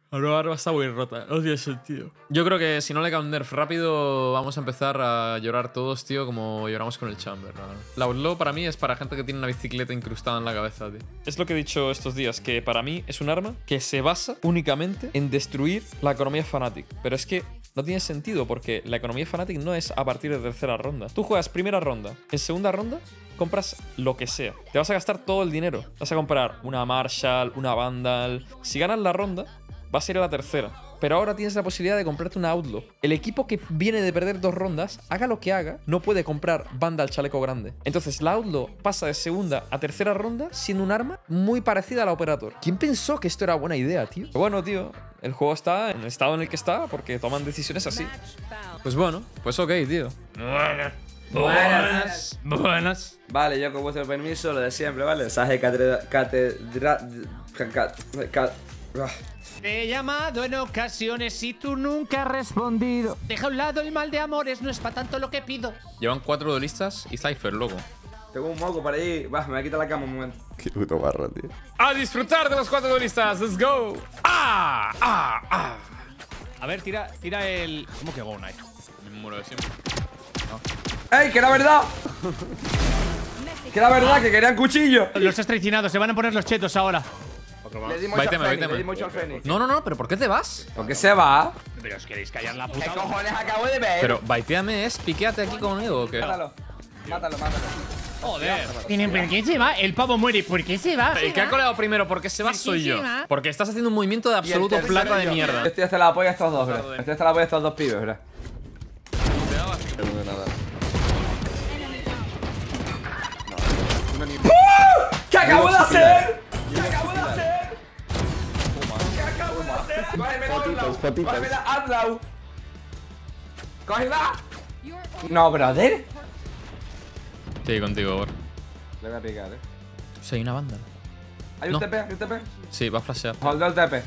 La nueva arma está muy rota, no tiene sentido. Yo creo que si no le cae un nerf rápido, vamos a empezar a llorar todos, tío, como lloramos con el Chamber. La Outlaw para mí es para gente que tiene una bicicleta incrustada en la cabeza, tío. Es lo que he dicho estos días, que para mí es un arma que se basa únicamente en destruir la economía Fnatic. Pero es que no tiene sentido, porque la economía Fnatic no es a partir de tercera ronda. Tú juegas primera ronda, en segunda ronda compras lo que sea. Te vas a gastar todo el dinero. Vas a comprar una Marshall, una Vandal. Si ganas la ronda, vas a ir a la tercera. Pero ahora tienes la posibilidad de comprarte una Outlaw. El equipo que viene de perder 2 rondas, haga lo que haga, no puede comprar Vandal chaleco grande. Entonces la Outlaw pasa de segunda a tercera ronda siendo un arma muy parecida a la Operator. ¿Quién pensó que esto era buena idea, tío? Pero bueno, tío, el juego está en el estado en el que está porque toman decisiones así. Pues bueno, pues ok, tío. Buenas. Vale, yo con vuestro permiso, lo de siempre, ¿vale? Mensaje Te he llamado en ocasiones y tú nunca has respondido. Deja a un lado el mal de amores, no es para tanto lo que pido. Llevan 4 duelistas y Cypher, loco. Tengo un moco para allí. Va, me voy a quitar la cama un momento. Qué puto barro, tío. ¡A disfrutar de los 4 duelistas! ¡Let's go! ¡Ah! ¡Ah! ¡Ah! A ver, tira el... ¿Cómo que Go Knife? Me muero de siempre. ¡Ey, que era verdad! Que era verdad, que querían cuchillo. Los has traicionado, se van a poner los chetos ahora. Le di mucho al Fénix, le di mucho al Fénix. No, pero ¿por qué te vas? ¿Por qué se va? Pero os queréis callar la ¿Qué puta. cojones acabo de ver? Pero baiteame es piqueate aquí conmigo, ¿o qué? Mátalo, mátalo. Joder. ¿Por qué se va? El pavo muere. ¿Por qué se va? El que ha coleado primero porque se va soy yo. Porque estás haciendo un movimiento de absoluto Y el plata tercero de yo. mierda. Estoy hasta la apoya a estos dos, bro. Estoy hasta la apoya a estos dos pibes, bro. No, nada. ¿Qué acabo de hacer? ¿Qué acabo de hacer? ¿Qué acabo de hacer? Cógeme la Outlaw. Fotitos. Cógeme la Outlaw. ¡Cógela! No, brother. Sí, contigo, Bor. Le voy a picar, O sea, hay una banda. ¿Hay un No. TP? ¿Hay un TP? Sí, va a flashear. Hold el TP.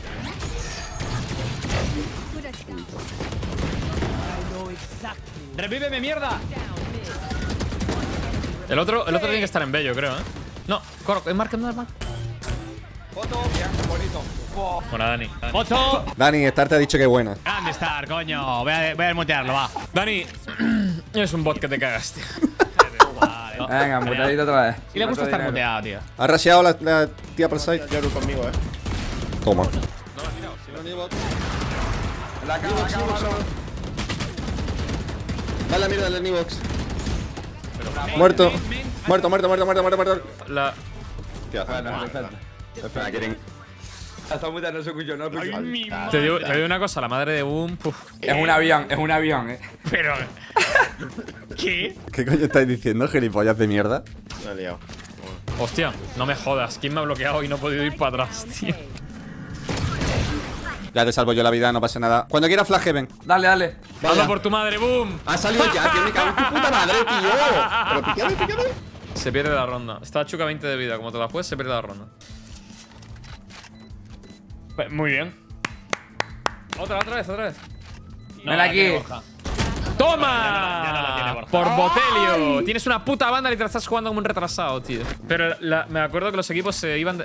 ¡Revíveme, mierda! El otro tiene que estar en bello, creo, ¿eh? No, corre, marca. Foto, bien, bonito. Buena, Dani. ¡Foto! Dani, Star te ha dicho que buena. Grande Star, coño. Voy a desmutearlo, va. Dani, eres un bot que te cagaste. Vale, va. Venga, mutadito otra vez. Y le gusta Otro estar dinero. muteado, tío. Ha rasheado la tía por el side. Yoru conmigo, Toma. La cama, Dale la mierda del Nivox. Muerto. Muerto. La... ¿Qué hace? Bueno, perfecto. Espera, quieren. Hasta mutar no se escuchó, no escucho. Te digo una cosa, la madre de Boom. Es un avión, Pero... ¿Qué? ¿Qué coño estáis diciendo, gilipollas de mierda? Me he liado. Hostia, no me jodas. ¿Quién me ha bloqueado y no he podido ir para atrás, tío? Ya te salvo yo la vida, no pasa nada. Cuando quieras flash heaven. Dale. ¡Hazlo por tu madre, Boom! Ha salido ya, tío, me cago en tu puta madre, tío. Pero pícame. Se pierde la ronda. Está Chuca 20 de vida. Como te la juegues, se pierde la ronda. Muy bien. Otra vez. Ven aquí. ¡Toma! Ya no la tiene Borja. Por Botelio. Tienes una puta banda y te la estás jugando como un retrasado, tío. Pero me acuerdo que los equipos se iban de...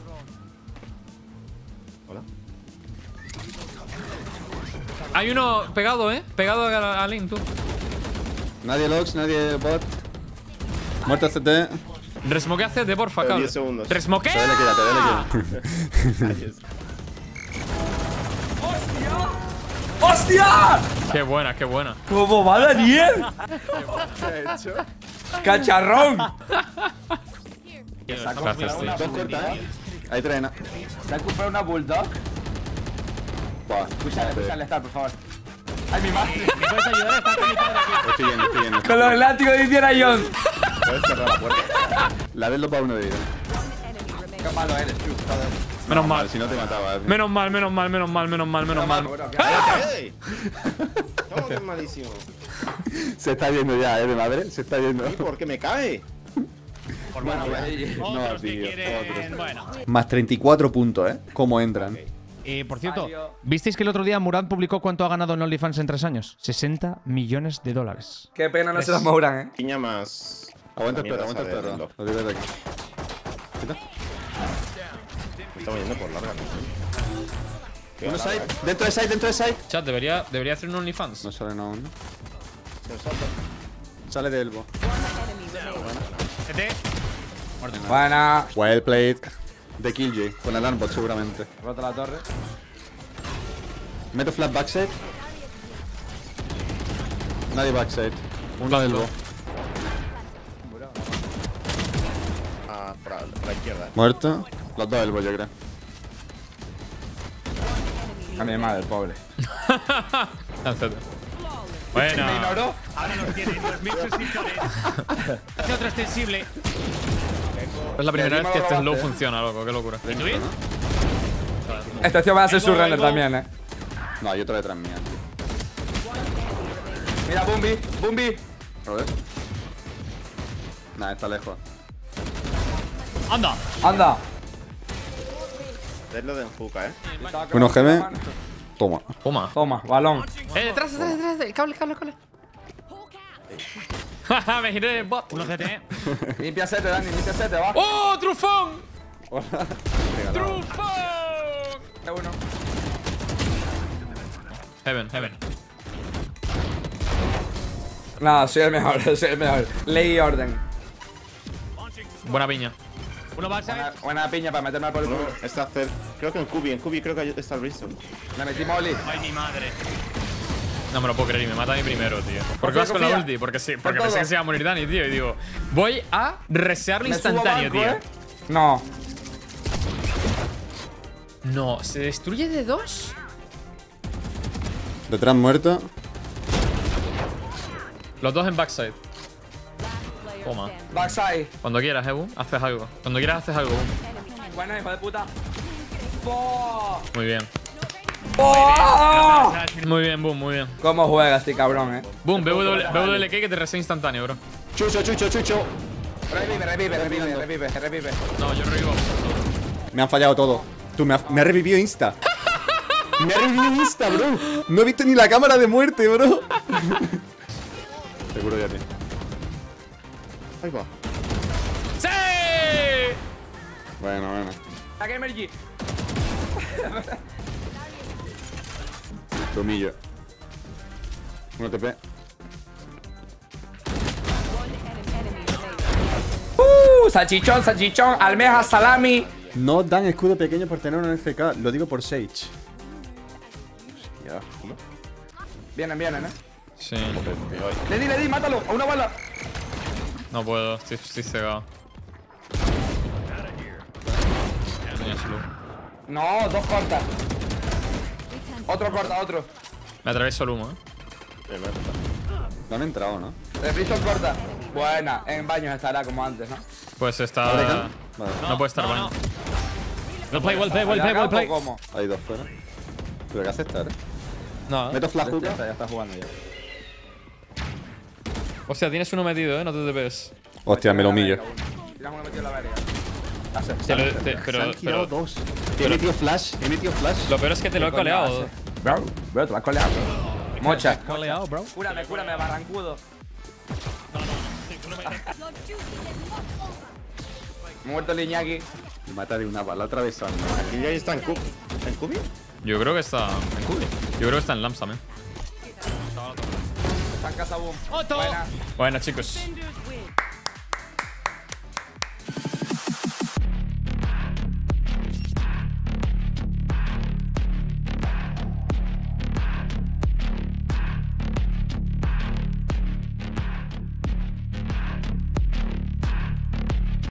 Hola. Hay uno pegado, ¿eh? Pegado a Link, tú. Nadie logs, nadie bot. Muerto CT. Resmoquea CT, porfa, Pero cabrón. 10 segundos. ¡Resmoquea! Te dele. ¡Hostia! ¡Qué buena! ¿Cómo va Daniel? ¿Qué he hecho? ¡Cacharrón! Gracias, tío. Dos cortas, Ahí trena. ¿Te has comprado una Bulldog? Buah. Escúchale, Star, por favor. ¡Ay, mi madre! ¿Me puedes ayudar? Está con mi padre aquí. Estoy yendo. Con los elásticos de Indiana Jones. Puedes cerrar la puerta. La del para uno de vida. Qué malo eres, tú. Menos mal. Si no te mataba. Menos mal. ¡Ey! ¿Cómo que es malísimo? Se está yendo ya, de madre. Se está yendo. ¿Y por qué me cae? Por bueno, otros que tío, quieren... Bueno. Más 34 puntos, ¿Cómo entran? Por cierto, ¿visteis que el otro día Murad publicó cuánto ha ganado en OnlyFans en 3 años? $60 millones. Qué pena no se los mauran, Piña más. Aguanta el La perro, mierda esa de Lo reloj. digo de aquí. Me estamos yendo por larga, ¿no? Qué side. larga, Dentro de side, dentro de side. Chat, debería hacer un OnlyFans. No sale nada aún, ¿no? Se salta. Sale de elbow. CT. Buena. Well played. De Killjoy. Con el armbot seguramente. Rota la torre. Meto flat backside. Nadie backside. Uno Blanco. elbow. Ah, por la izquierda. Muerto. Los dos elbow, yo creo. A mi madre, el pobre. Lánzate. Me Buena. ignoró. Ahora nos tiene 2000 suscriptores. Hace otro extensible. Es la primera vez que este slow robaste, funciona, loco. Qué locura. ¿Y tú bien? Este tío va a hacer su render también, No, hay otro detrás mía, tío. Mira, Bumbi. Bumbi. A ver. Nah, está lejos. ¡Anda! Anda. Denlo de enjuca, Uno GB. Toma. Toma. Toma, balón. Detrás. Cable. Jaja, me giré el bot. Uno CT. Limpia 7, Dani. Limpia 7, va. ¡Oh, trufón! Hola. ¡Trufón! Uno. Heaven. Nada, soy el mejor, soy el mejor. Ley y orden. Buena piña. Uno backside. Buena piña para meterme al por el ¿eh? culo. Está cerca. Creo que en Cubi creo que está el Bristol. Le metí molly. Ay, mi madre. No me lo puedo creer y me mata a mí primero, tío. ¿Por qué vas con la confía. ulti? Porque sí, porque Con pensé todo. que se iba a morir Dani, tío. Y digo, voy a researlo Me subo instantáneo, banco, tío. ¿eh? No. No, ¿se destruye de 2? Detrás muerto. Los dos en backside. Toma. Backside. Cuando quieras, Boom, haces algo. Cuando quieras, haces algo, Boom. Buena, hijo de puta. ¡Oh! Muy bien. ¡Oh! Muy bien, Boom, muy bien. ¿Cómo juega este cabrón, Boom, BWLK que te resea instantáneo, bro. Chucho. Revive. No, yo revivo. Me han fallado todo. Tú, me ha revivido Insta. Me ha revivido Insta, bro. No he visto ni la cámara de muerte, bro. Seguro ya, tío. Ahí va. ¡Sí! Bueno. La Gamer G. Tomillo. Uno TP. Salchichón, almeja, salami. No dan escudo pequeño por tener un FK. Lo digo por Sage. Vienen, ¿eh? Sí. Le di, mátalo. A una bala. No puedo, estoy cegado. Tenía slow. No, dos cortas. Otro corta, otro. Me atravieso el humo, No han entrado, ¿no? El Bristol corta. Buena, en baños estará como antes, ¿no? Pues está. Vale. No puede estar baño. Well ¿Allá play. acá o ¿Cómo? Hay dos fuera. ¿Pero qué hace estar? No. Meto flash hookah. Ya está jugando ya. Hostia, tienes uno metido, no te TPs. Hostia, me lo humillo. Tienes uno metido en la verga. Pero, Se han girado pero dos. He metido flash. lo peor es que te lo he coleado. Bro, te lo has coleado. Mocha. Coleado, bro. Cúrame, barrancudo. Muerto el Iñaki. Me mata de una bala atravesando. Aquí ya está en Cubi. ¿En Cubi? Yo creo que está en Cubi. Yo creo que está en Lamps también. Está en casa boom. ¡Otto! Buena. Bueno, chicos.